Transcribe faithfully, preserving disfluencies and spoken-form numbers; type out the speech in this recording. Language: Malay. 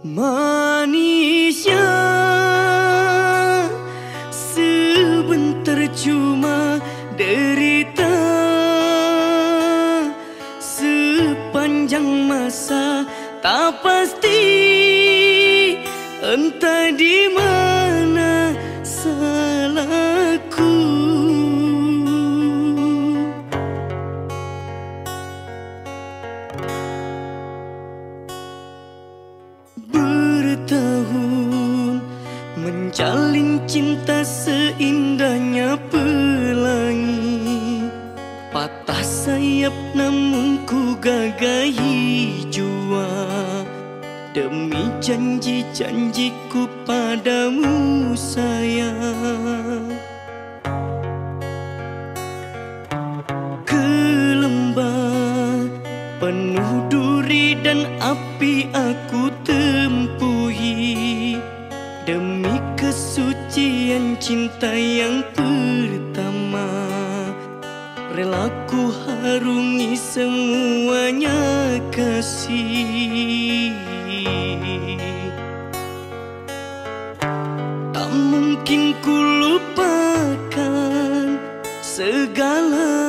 Manisnya sebentar cuma derita, sepanjang masa tak pasti, entah di mana salahku. Bertahun menjalin cinta seindahnya pelangi, patah sayap namun ku gagahi jua demi janji-janjiku padamu sayang. Ke lembah penuh duri dan api aku tempuhi demi kesucian cinta yang pertama. Relaku harungi semuanya kasih. Tak mungkin ku lupakan segala